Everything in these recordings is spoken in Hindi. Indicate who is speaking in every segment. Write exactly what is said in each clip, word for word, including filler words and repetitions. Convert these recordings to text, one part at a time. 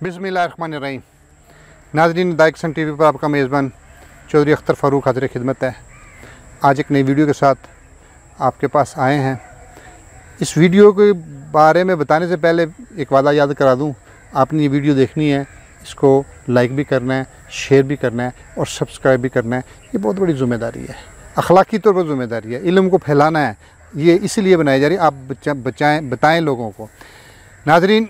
Speaker 1: बिस्मिल्लाहिर्रहमानिर्रहीम। नाज़रीन, दाइक सन टी वी पर आपका मेज़बान चौधरी अख्तर फ़ारूक हाज़िर खिदमत है। आज एक नई वीडियो के साथ आपके पास आए हैं। इस वीडियो के बारे में बताने से पहले एक वादा याद करा दूं, आपने ये वीडियो देखनी है, इसको लाइक भी करना है, शेयर भी करना है और सब्सक्राइब भी करना है। ये बहुत बड़ी ज़िम्मेदारी है, अखलाकी तौर पर ज़िम्मेदारी है। इल्म को फैलाना है, ये इसलिए बनाई जा रही है, आप बचा बचाएँ बताएँ लोगों को। नाज़रीन,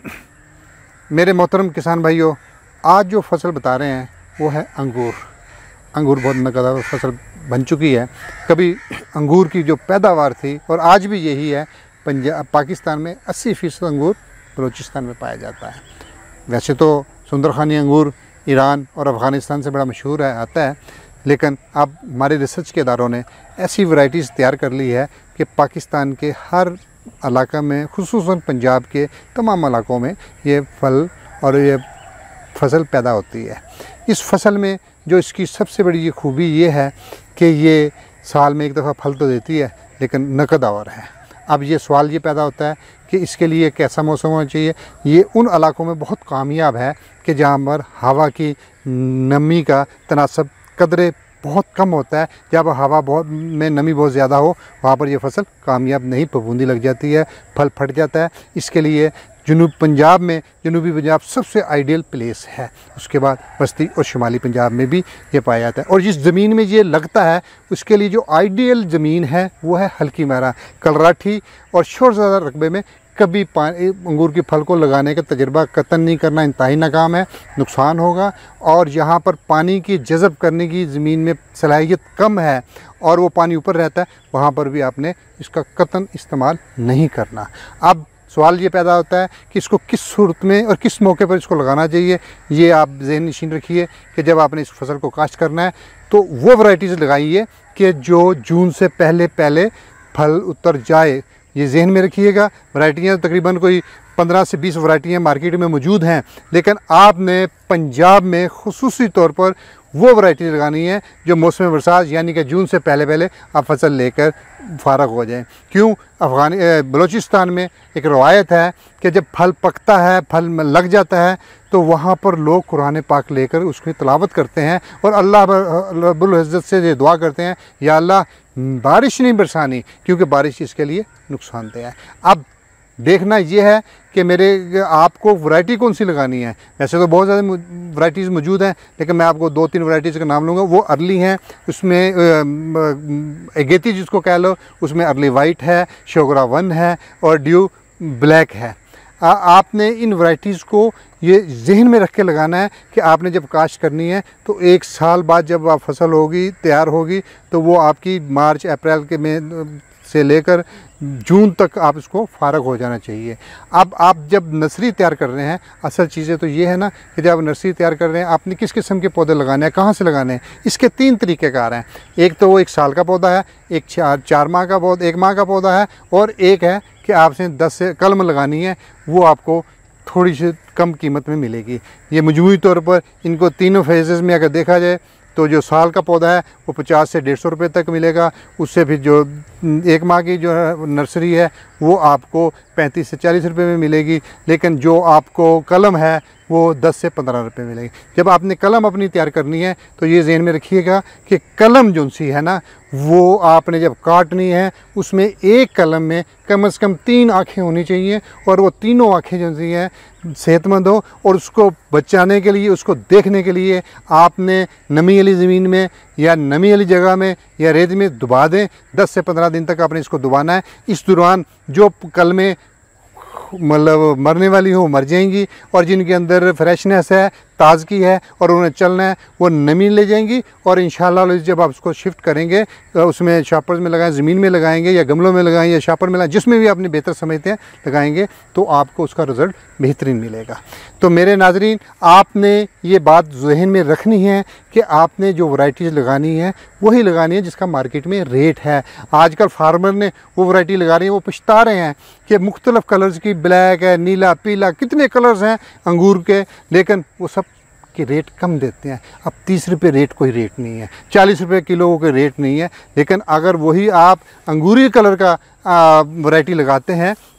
Speaker 1: मेरे मोहतरम किसान भाइयों, आज जो फसल बता रहे हैं वो है अंगूर। अंगूर बहुत मज़ेदार फसल बन चुकी है। कभी अंगूर की जो पैदावार थी और आज भी यही है, पंजाब पाकिस्तान में अस्सी फ़ीसद अंगूर बलूचिस्तान में पाया जाता है। वैसे तो सुंदरखानी अंगूर ईरान और अफ़गानिस्तान से बड़ा मशहूर है आता है, लेकिन अब हमारे रिसर्च के इदारों ने ऐसी वैराइटीज़ तैयार कर ली है कि पाकिस्तान के हर इलाका में, खुसूसन पंजाब के तमाम इलाकों में ये फल और ये फसल पैदा होती है। इस फसल में जो इसकी सबसे बड़ी ये खूबी ये है कि ये साल में एक दफ़ा फल तो देती है, लेकिन नकद आवर है। अब ये सवाल ये पैदा होता है कि इसके लिए कैसा मौसम होना चाहिए। ये उन इलाकों में बहुत कामयाब है कि जहाँ पर हवा की नमी का तनासब कदरे बहुत कम होता है। जब हवा बहुत में नमी बहुत ज़्यादा हो, वहाँ पर यह फसल कामयाब नहीं, फफूंदी लग जाती है, फल फट जाता है। इसके लिए जनूब पंजाब में, जनूबी पंजाब सबसे आइडियल प्लेस है। उसके बाद बस्ती और शुमाली पंजाब में भी ये पाया जाता है। और जिस ज़मीन में ये लगता है उसके लिए जो आइडियल ज़मीन है वो है हल्की महरा, कलराठी और शोर ज़्यादा रकबे में कभी पानी अंगूर के फल को लगाने का तजुर्बा कतन नहीं करना, इंतहाई नाकाम है, नुकसान होगा। और यहाँ पर पानी की जज़ब करने की ज़मीन में सलाहियत कम है और वो पानी ऊपर रहता है, वहाँ पर भी आपने इसका कतन इस्तेमाल नहीं करना। अब सवाल ये पैदा होता है कि इसको किस सूरत में और किस मौके पर इसको लगाना चाहिए। ये आप ज़हन नशीन रखिए कि जब आपने इस फसल को काश्त करना है तो वो वैराइटीज़ लगाइए कि जो जून से पहले पहले फल उतर जाए। ये जहन में रखिएगा। वैराइटियाँ तकरीबन कोई पंद्रह से बीस वैराइटियाँ मार्केट में मौजूद हैं, लेकिन आपने पंजाब में खुसूसी तौर पर वो वैराइटी लगानी है जो मौसम बरसात यानी कि जून से पहले पहले आप फसल लेकर फारग हो जाएं। क्यों? अफ़गानी बलूचिस्तान में एक रवायत है कि जब फल पकता है, फल में लग जाता है, तो वहाँ पर लोग कुरान पाक लेकर उसकी तिलावत करते हैं और अल्लाह रब्बुल इज़्ज़त से ये दुआ करते हैं, या अल्लाह बारिश नहीं बरसानी, क्योंकि बारिश इसके लिए नुकसानदेह है। अब देखना यह है कि मेरे आपको वैरायटी कौन सी लगानी है। वैसे तो बहुत ज़्यादा वैराइटीज़ मौजूद हैं, लेकिन मैं आपको दो तीन वैराइटीज़ का नाम लूँगा। वो अर्ली हैं, उसमें एगेती जिसको कह लो, उसमें अर्ली वाइट है, शोगरा वन है और ड्यू ब्लैक है। आ, आपने इन वैराइटीज़ को ये जहन में रख के लगाना है कि आपने जब काश्त करनी है तो एक साल बाद जब आप फसल होगी, तैयार होगी, तो वो आपकी मार्च अप्रैल के में से लेकर जून तक आप इसको फारग हो जाना चाहिए। अब आप जब नर्सरी तैयार कर रहे हैं, असल चीज़ें तो ये है ना कि जब नर्सरी तैयार कर रहे हैं, आपने किस किस्म के पौधे लगाने हैं, कहाँ से लगाने हैं, इसके तीन तरीक़ेकार हैं। एक तो वो एक साल का पौधा है, एक चार चार माह का पौधा, एक माह का पौधा है, और एक है कि आपसे दस से कलम लगानी है, वो आपको थोड़ी सी कम कीमत में मिलेगी। ये मजमूई तौर पर इनको तीनों फेजेज़ में अगर देखा जाए तो जो साल का पौधा है वो पचास से डेढ़ सौ रुपये तक मिलेगा। उससे फिर जो एक माह की जो है नर्सरी है वो आपको पैंतीस से चालीस रुपये में मिलेगी, लेकिन जो आपको कलम है वो दस से पंद्रह रुपये मिलेगी। जब आपने कलम अपनी तैयार करनी है तो ये ज़हन में रखिएगा कि कलम जो सी है ना, वो आपने जब काटनी है उसमें एक कलम में कम से कम तीन आँखें होनी चाहिए, और वो तीनों आँखें जो सी हैं सेहतमंद हो। और उसको बचाने के लिए, उसको देखने के लिए आपने नमी वाली ज़मीन में या नमी वाली जगह में या रेत में दुबा दें। दस से पंद्रह दिन तक आपने इसको दुबाना है। इस दौरान जो कलमें मतलब मरने वाली हो मर जाएंगी, और जिनके अंदर फ्रेशनेस है, ताज़गी है और उन्हें चलना है, वो नमी ले जाएंगी। और इंशाल्लाह जब आप उसको शिफ्ट करेंगे, उसमें शॉपर्स में लगाएं, ज़मीन में लगाएंगे या गमलों में लगाएं या शॉपर में लगाएं, जिसमें भी आपने बेहतर समझते हैं लगाएंगे, तो आपको उसका रिज़ल्ट बेहतरीन मिलेगा। तो मेरे नाज़रीन, आपने ये बात जहन में रखनी है कि आपने जो वैराइटीज़ लगानी है वही लगानी है जिसका मार्केट में रेट है। आजकल फार्मर ने वो वैरायटी लगा रही है, वो पछता रहे हैं कि मुख्तलिफ़ कलर्स की, ब्लैक है, नीला, पीला, कितने कलर्स हैं अंगूर के, लेकिन वो सब के रेट कम देते हैं। अब तीस रुपये रेट कोई रेट नहीं है, चालीस रुपये किलो के रेट नहीं है। लेकिन अगर वही आप अंगूरी कलर का वैरायटी लगाते हैं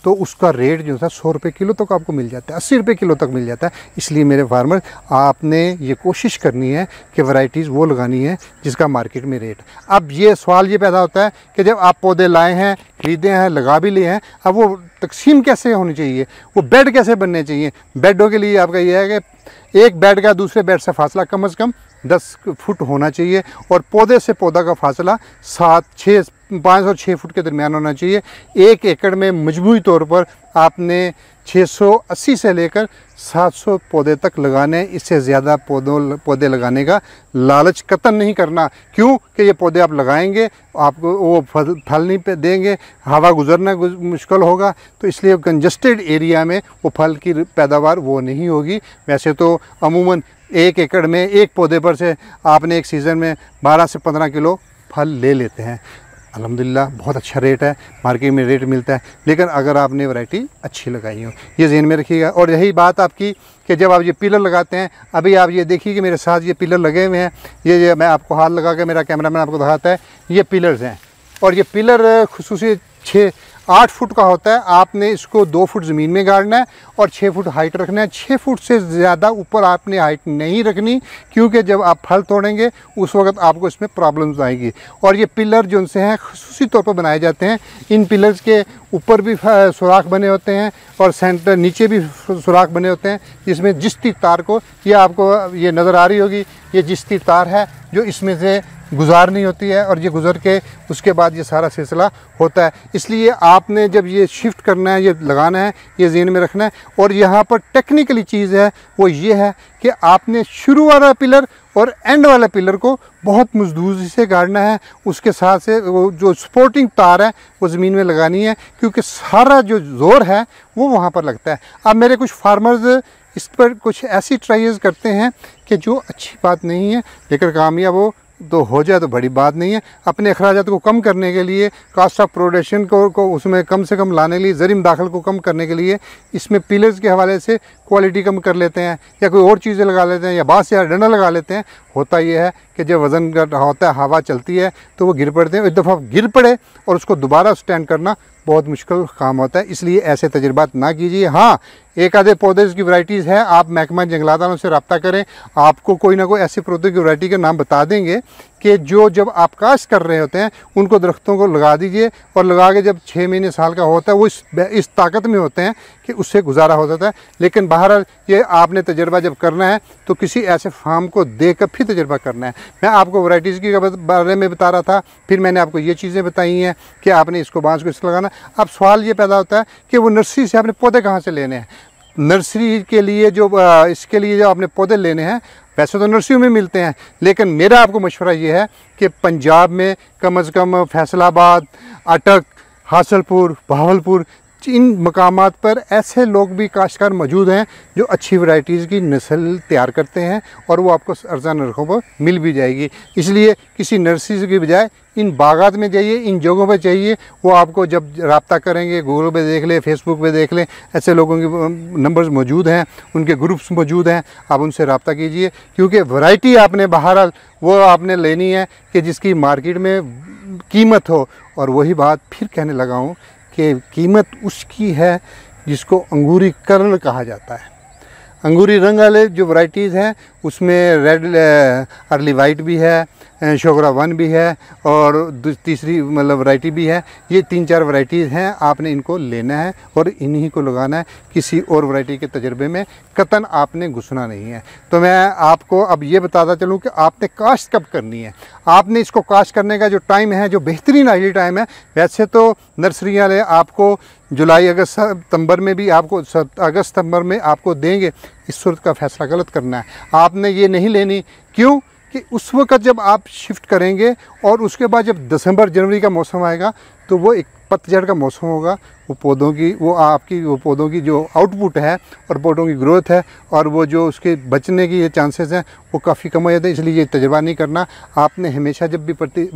Speaker 1: तो उसका रेट जो था सौ रुपये किलो तक आपको मिल जाता है, अस्सी रुपये किलो तक मिल जाता है। इसलिए मेरे फार्मर, आपने ये कोशिश करनी है कि वैरायटीज़ वो लगानी है जिसका मार्केट में रेट। अब ये सवाल ये पैदा होता है कि जब आप पौधे लाए हैं, खरीदे हैं, लगा भी लिए हैं, अब वो तकसीम कैसे होनी चाहिए, वो बेड कैसे बनने चाहिए। बेडों के लिए आपका ये है कि एक बेड का दूसरे बेड से फासला कम से कम दस फुट होना चाहिए और पौधे से पौधा का फासला सात छः पाँच और छः फुट के दरमियान होना चाहिए। एक एकड़ में मजमूई तौर पर आपने छः सौ अस्सी से लेकर सात सौ पौधे तक लगाने, इससे ज़्यादा पौधों पौधे लगाने का लालच कतन नहीं करना। क्यों कि ये पौधे आप लगाएंगे, आपको वो फल फल नहीं पे देंगे, हवा गुजरना मुश्किल होगा, तो इसलिए कंजस्टेड एरिया में वो फल की पैदावार वो नहीं होगी। वैसे तो अमूमन एक एकड़ में एक पौधे पर से आपने एक सीज़न में बारह से पंद्रह किलो फल ले लेते हैं। अल्हम्दुलिल्लाह बहुत अच्छा रेट है, मार्केट में रेट मिलता है। लेकिन अगर आपने वैरायटी अच्छी लगाई हो, ये ज़हन में रखिएगा। और यही बात आपकी कि जब आप ये पिलर लगाते हैं, अभी आप ये देखिए कि मेरे साथ ये पिलर लगे हुए हैं, ये, ये मैं आपको हाथ लगा के मेरा कैमरामैन आपको दिखाता है, ये पिलर्स हैं। और ये पिलर खुसूसी छः आठ फुट का होता है। आपने इसको दो फुट ज़मीन में गाड़ना है और छः फुट हाइट रखना है। छः फुट से ज़्यादा ऊपर आपने हाइट नहीं रखनी, क्योंकि जब आप फल तोड़ेंगे उस वक्त आपको इसमें प्रॉब्लम्स आएगी। और ये पिलर जो उनसे हैं खुसूसी तौर पर बनाए जाते हैं। इन पिलर्स के ऊपर भी सुराख बने होते हैं और सेंटर नीचे भी सुराख बने होते हैं, जिसमें जिस्ती तार को, ये आपको ये नज़र आ रही होगी, ये जिस्ती तार है जो इसमें से गुजार नहीं होती है और ये गुज़र के उसके बाद ये सारा सिलसिला होता है। इसलिए आपने जब ये शिफ्ट करना है, ये लगाना है, ये ज़हन में रखना है। और यहाँ पर टेक्निकली चीज़ है वो ये है कि आपने शुरू वाला पिलर और एंड वाला पिलर को बहुत मजबूती से गाड़ना है। उसके साथ से वो जो सपोर्टिंग तार है वो ज़मीन में लगानी है, क्योंकि सारा जो ज़ोर है वो वहाँ पर लगता है। अब मेरे कुछ फार्मर्स इस पर कुछ ऐसी ट्राइज करते हैं कि जो अच्छी बात नहीं है, लेकिन कामयाब हो तो हो जाए तो बड़ी बात नहीं है। अपने अखराजात को कम करने के लिए, कास्ट ऑफ प्रोडक्शन को, को उसमें कम से कम लाने के लिए, ज़रीम दाखिल को कम करने के लिए इसमें पिलर्स के हवाले से क्वालिटी कम कर लेते हैं या कोई और चीज़ें लगा लेते हैं या बाँस या डंडा लगा लेते हैं। होता यह है कि जब वज़न का होता है, हवा चलती है तो वो गिर पड़ते हैं। एक दफ़ा गिर पड़े और उसको दोबारा स्टैंड करना बहुत मुश्किल काम होता है। इसलिए ऐसे तजुर्बात ना कीजिए। हाँ, एक आधे पौधे की वैरायटीज़ है, आप महकमा जंगलात वालों से रब्ता करें, आपको कोई ना कोई ऐसे पौधे की वैरायटी के नाम बता देंगे कि जो जब आप काश्त कर रहे होते हैं उनको दरख्तों को लगा दीजिए और लगा के जब छः महीने साल का होता है वो इस इस ताकत में होते हैं कि उससे गुजारा हो जाता है। लेकिन बहरहाल ये आपने तजर्बा जब करना है तो किसी ऐसे फार्म को देख कर फिर तजर्बा करना है। मैं आपको वैरायटीज़ के बारे में बता रहा था, फिर मैंने आपको ये चीज़ें बताई हैं कि आपने इसको बाँस को इस लगाना। अब सवाल ये पैदा होता है कि वो नर्सरी से आपने पौधे कहाँ से लेने हैं। नर्सरी के लिए जो इसके लिए जो आपने पौधे लेने हैं वैसे तो नर्सरियों में मिलते हैं, लेकिन मेरा आपको मशवरा ये है कि पंजाब में कम अज़ कम फैसलाबाद, अटक, हासलपुर, बहावलपुर, इन मकामात पर ऐसे लोग भी काश्तकार मौजूद हैं जो अच्छी वैरायटीज़ की नस्ल तैयार करते हैं और वो आपको अर्जा नरखों पर मिल भी जाएगी। इसलिए किसी नर्सरी की बजाय इन बागात में जाइए, इन जगहों पर चाहिए। वो आपको जब रब्ता करेंगे, गूगल पे देख लें, फेसबुक पे देख लें, ऐसे लोगों के नंबर्स मौजूद हैं, उनके ग्रुप्स मौजूद हैं, आप उनसे रब्ता कीजिए। क्योंकि वैरायटी आपने बहरहाल वो आपने लेनी है कि जिसकी मार्केट में कीमत हो। और वही बात फिर कहने लगा हूँ कि कीमत उसकी है जिसको अंगूरी कर्ल कहा जाता है। अंगूरी रंग वाले जो वैरायटीज़ हैं उसमें रेड अर्ली वाइट भी है, शोगरा वन भी है और तीसरी मतलब वैरायटी भी है। ये तीन चार वैरायटीज़ हैं, आपने इनको लेना है और इन्हीं को लगाना है। किसी और वैरायटी के तजर्बे में कतन आपने घुसना नहीं है। तो मैं आपको अब ये बताता चलूँ कि आपने काश्त कब करनी है। आपने इसको काश्त करने का जो टाइम है, जो बेहतरीन आइडियल टाइम है, वैसे तो नर्सरी वाले आपको जुलाई अगस्त सितंबर में भी आपको अगस्त सितंबर में आपको देंगे। इस सूरत का फ़ैसला गलत करना है। आपने ये नहीं लेनी। क्यों कि उस वक़्त जब आप शिफ्ट करेंगे और उसके बाद जब दिसंबर जनवरी का मौसम आएगा तो वो एक पतझड़ का मौसम होगा। वो पौधों की वो आपकी वो पौधों की जो आउटपुट है और पौधों की ग्रोथ है और वो जो उसके बचने की ये चांसेस हैं वो काफ़ी कम हो जाते हैं। इसलिए ये तजुर्बा नहीं करना। आपने हमेशा जब भी प्रति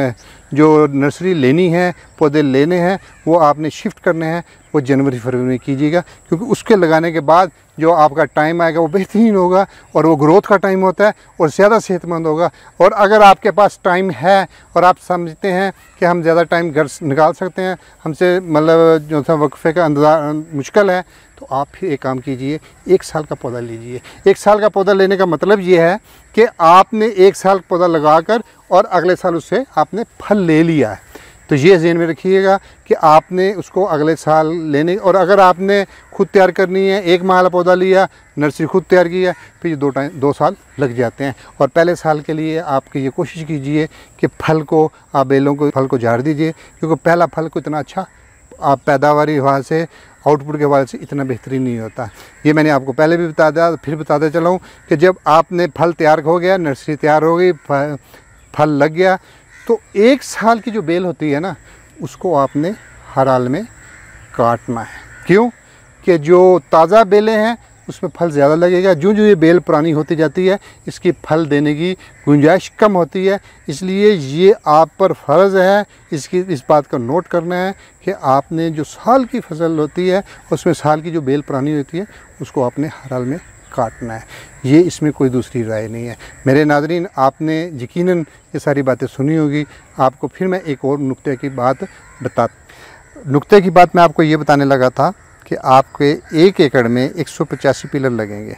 Speaker 1: जो नर्सरी लेनी है, पौधे लेने हैं, वो आपने शिफ्ट करने हैं, वो जनवरी फरवरी में कीजिएगा। क्योंकि उसके लगाने के बाद जो आपका टाइम आएगा वो बेहतरीन होगा और वो ग्रोथ का टाइम होता है और ज़्यादा सेहतमंद होगा। और अगर आपके पास टाइम है और आप समझते हैं कि हम ज़्यादा टाइम घर निकाल सकते हैं, हमसे मतलब जो सा वक्फे का अंदाज़ा मुश्किल है, तो आप फिर एक काम कीजिए, एक साल का पौधा लीजिए। एक साल का पौधा लेने का मतलब ये है कि आपने एक साल पौधा लगाकर और अगले साल उससे आपने फल ले लिया है। तो ये ज़हन में रखिएगा कि आपने उसको अगले साल लेने, और अगर आपने खुद तैयार करनी है, एक माह पौधा लिया, नर्सरी खुद तैयार किया, फिर ये दो टाइम दो साल लग जाते हैं। और पहले साल के लिए आपकी ये कोशिश कीजिए कि फल को, आप बेलों को, फल को झाड़ दीजिए, क्योंकि पहला फल को इतना अच्छा आप पैदावारी हवाले से, आउटपुट के हवाले से इतना बेहतरीन नहीं होता। ये मैंने आपको पहले भी बता दिया, फिर बताते चलाऊँ कि जब आपने फल तैयार हो गया, नर्सरी तैयार हो गई, फल लग गया, तो एक साल की जो बेल होती है ना, उसको आपने हर हाल में काटना है। क्यों? कि जो ताज़ा बेलें हैं उसमें फल ज़्यादा लगेगा। जो जो ये बेल पुरानी होती जाती है, इसकी फल देने की गुंजाइश कम होती है। इसलिए ये आप पर फ़र्ज़ है, इसकी इस बात का नोट करना है कि आपने जो साल की फसल होती है उसमें साल की जो बेल पुरानी होती है उसको आपने हर हाल में काटना है। ये इसमें कोई दूसरी राय नहीं है। मेरे नाज़रीन, आपने यकीनन ये सारी बातें सुनी होगी। आपको फिर मैं एक और नुक्ते की बात बता नुक्ते की बात मैं आपको ये बताने लगा था कि आपके एक एकड़ में एक सौ पचासी पिलर लगेंगे,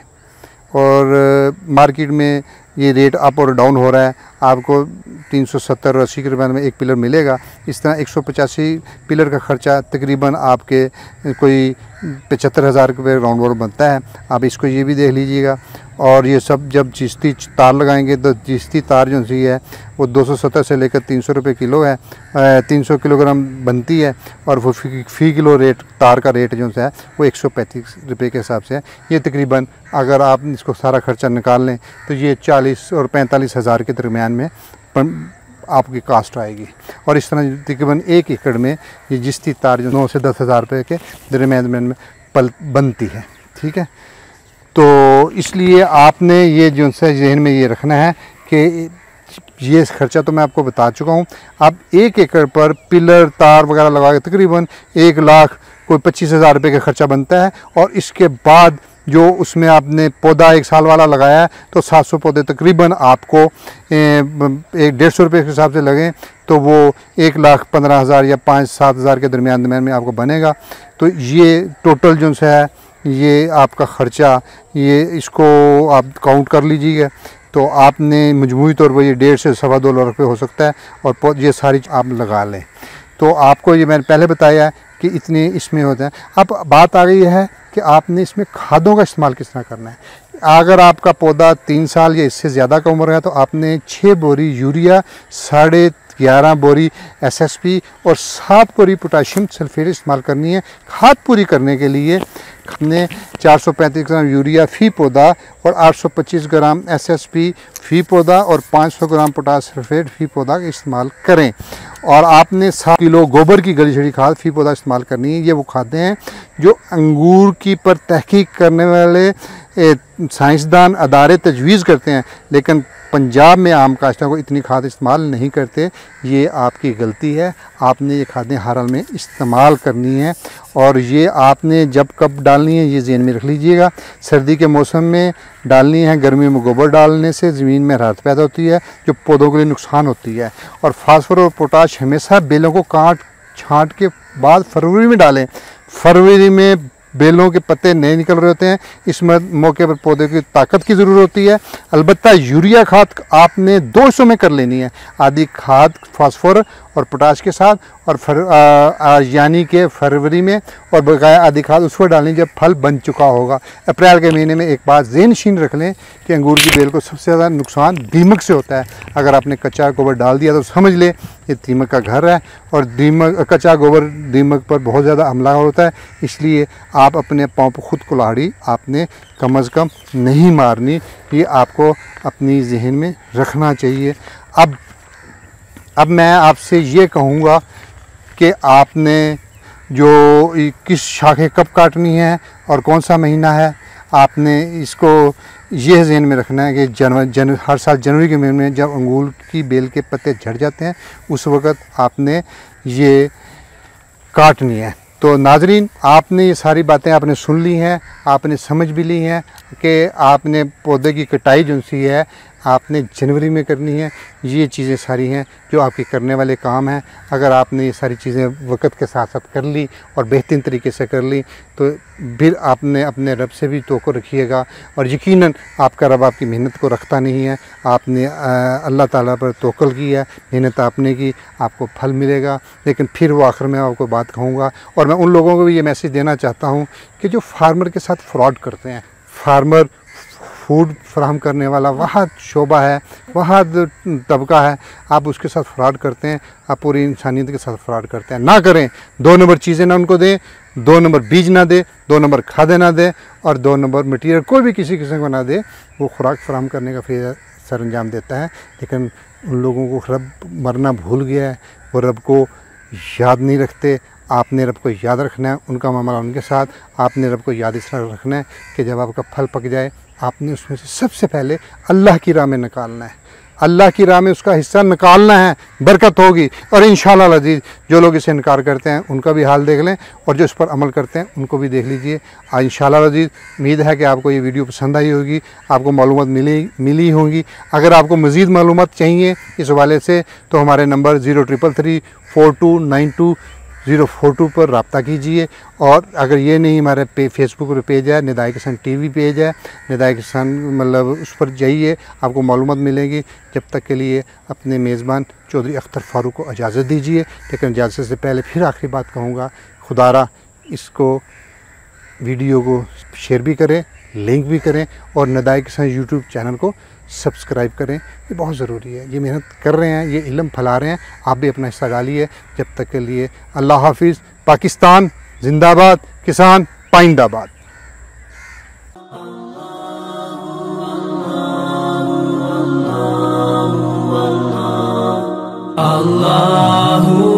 Speaker 1: और मार्केट में ये रेट अप और डाउन हो रहा है। आपको तीन सौ सत्तर और अस्सी के रुपये में एक पिलर मिलेगा। इस तरह एक सौ पचासी पिलर का ख़र्चा तकरीबन आपके कोई पचहत्तर हज़ार रुपये राउंड वॉर बनता है। आप इसको ये भी देख लीजिएगा। और ये सब जब चिश्ती तार लगाएंगे तो चिश्ती तार जो सी है वो दो सौ सत्तर से लेकर तीन सौ रुपये किलो है, तीन सौ किलोग्राम बनती है। और वो फी, फी किलो रेट तार का रेट जो है वो एक सौ पैंतीस रुपये के हिसाब से है। ये तकरीबन अगर आप इसको सारा खर्चा निकाल लें तो ये चालीस और पैंतालीस हज़ार के दरमियान में आपकी कास्ट आएगी। और इस तरह तकरीबन एक एकड़ में ये जिश्ती तार जो नौ से दस हज़ार रुपये के दरमियान में पल बनती है। ठीक है, तो इसलिए आपने ये जो है जहन में ये रखना है कि ये खर्चा तो मैं आपको बता चुका हूँ। अब एक एकड़ पर पिलर तार वगैरह लगा के तकरीबन एक लाख कोई पच्चीस हज़ार रुपये का खर्चा बनता है। और इसके बाद जो उसमें आपने पौधा एक साल वाला लगाया है तो सात सौ पौधे तकरीबन आपको एक डेढ़ सौ रुपये के हिसाब से लगें तो वो एक लाख पंद्रह हज़ार या पाँच सात हज़ार के दरमियान दरमियान में आपको बनेगा। तो ये टोटल जो है ये आपका ख़र्चा, ये इसको आप काउंट कर लीजिएगा। तो आपने मजमूई तौर पर ये डेढ़ से सवा दो लाख रुपये हो सकता है, और ये सारी आप लगा लें। तो आपको ये मैंने पहले बताया कि इतने इसमें होते हैं। अब बात आ गई है कि आपने इसमें खादों का इस्तेमाल किस तरह करना है। अगर आपका पौधा तीन साल या इससे ज़्यादा का उम्र है तो आपने छः बोरी यूरिया, साढ़े ग्यारह बोरी एस एस पी और सात बोरी पोटाशियम सल्फेट इस्तेमाल करनी है। खाद पूरी करने के लिए हमने चार सौ पैंतीस ग्राम यूरिया फ़ी पौधा और आठ सौ पच्चीस ग्राम एस एस पी फ़ी पौधा और पाँच सौ ग्राम पोटाश सल्फेट फ़ी पौधा का इस्तेमाल करें। और आपने सात किलो गोबर की गली छड़ी खाद फ़ी पौधा इस्तेमाल करनी है। ये वो खादें हैं जो अंगूर की पर तहकीक करने वाले साइंसदान अदारे तजवीज़ करते हैं, लेकिन पंजाब में आम काश्तकारों को इतनी खाद इस्तेमाल नहीं करते। ये आपकी गलती है। आपने ये खादें हर हाल में इस्तेमाल करनी है, और ये आपने जब कब डालनी है ये ज़हन में रख लीजिएगा। सर्दी के मौसम में डालनी है। गर्मी में गोबर डालने से ज़मीन में हरारत पैदा होती है जो पौधों के लिए नुकसान होती है। और फास्फोरस और पोटाश हमेशा बेलों को काट छाँट के बाद फरवरी में डालें। फरवरी में बेलों के पत्ते नहीं निकल रहे होते हैं, इस मौके पर पौधे की ताकत की ज़रूरत होती है। अलबत्ता यूरिया खाद आपने दो हिस्सों में कर लेनी है, आधी खाद फास्फोरस और पोटाश के साथ, और फर यानी कि फरवरी में, और बकाया आधी खाद उस पर डालनी जब फल बन चुका होगा। अप्रैल के महीने में एक बात ज़हन रख लें कि अंगूर की बेल को सबसे ज़्यादा नुकसान दीमक से होता है। अगर आपने कच्चा गोबर डाल दिया तो समझ लें ये दीमक का घर है, और दीमक कच्चा गोबर दीमक पर बहुत ज़्यादा हमला होता है। इसलिए आप अपने पाँव पर खुद कुल्हाड़ी आपने कम अज़ कम नहीं मारनी, ये आपको अपनी जहन में रखना चाहिए। अब अब मैं आपसे ये कहूँगा कि आपने जो किस शाखें कब काटनी है और कौन सा महीना है, आपने इसको ये ज़हन में रखना है कि जनवरी जन हर साल जनवरी के महीने में जब अंगूर की बेल के पत्ते झड़ जाते हैं उस वक़्त आपने ये काटनी है। तो नाजरीन, आपने ये सारी बातें आपने सुन ली हैं, आपने समझ भी ली हैं कि आपने पौधे की कटाई जो सी है आपने जनवरी में करनी है। ये चीज़ें सारी हैं जो आपके करने वाले काम हैं। अगर आपने ये सारी चीज़ें वक्त के साथ साथ कर ली और बेहतरीन तरीके से कर ली तो फिर आपने अपने रब से भी तवक्कुल रखिएगा। और यकीनन आपका रब आपकी मेहनत को रखता नहीं है। आपने अल्लाह ताला पर तवक्कुल किया, मेहनत आपने की, आपको फल मिलेगा। लेकिन फिर वो आखिर में आपको बात कहूँगा, और मैं उन लोगों को भी ये मैसेज देना चाहता हूँ कि जो फार्मर के साथ फ्रॉड करते हैं, फार्मर फूड फराहम करने वाला वहाँ शोबा है, वहाँ तबका है, आप उसके साथ फ्रॉड करते हैं, आप पूरी इंसानियत के साथ फ्रॉड करते हैं। ना करें। दो नंबर चीज़ें ना उनको दें, दो नंबर बीज ना दे, दो नंबर खादें ना दे, और दो नंबर मटीरियल कोई भी किसी किस्म को ना दे। वो खुराक फराहम करने का फिर सर अंजाम देता है, लेकिन उन लोगों को रब मरना भूल गया है, वो रब को याद नहीं रखते। आपने रब को याद रखना है, उनका मामला उनके साथ। आपने रब को याद इस तरह रखना है कि जब आपका फल पक जाए आपने उसमें से सबसे पहले अल्लाह की राह में निकालना है, अल्लाह की राह में उसका हिस्सा निकालना है, बरकत होगी। और इंशाअल्लाह अज़ीज़ जो लोग इसे इनकार करते हैं उनका भी हाल देख लें, और जो इस पर अमल करते हैं उनको भी देख लीजिए। आज इंशाअल्लाह अज़ीज़ उम्मीद है कि आपको ये वीडियो पसंद आई होगी, आपको मालूमात मिली मिली होंगी। अगर आपको मज़ीद मालूमात चाहिए इस हवाले से तो हमारे नंबर zero triple three four two nine two zero four two पर रब्ता कीजिए। और अगर ये नहीं, हमारे पे फेसबुक पर पेज है, निदाए किसान टीवी पेज है, निदाए किसान मतलब उस पर जाइए, आपको मालूमात मिलेगी। जब तक के लिए अपने मेज़बान चौधरी अख्तर फ़ारूक को इजाज़त दीजिए। लेकिन इजाज़त से पहले फिर आखिरी बात कहूँगा, खुदारा इसको वीडियो को शेयर भी करें, लिंक भी करें, और निदाए किसान यूट्यूब चैनल को सब्सक्राइब करें। ये बहुत ज़रूरी है। ये मेहनत कर रहे हैं, ये इल्म फैला रहे हैं, आप भी अपना हिस्सा डालिए। जब तक के लिए अल्लाह हाफिज़। पाकिस्तान जिंदाबाद, किसान पाइंदाबाद।
Speaker 2: अल्लाह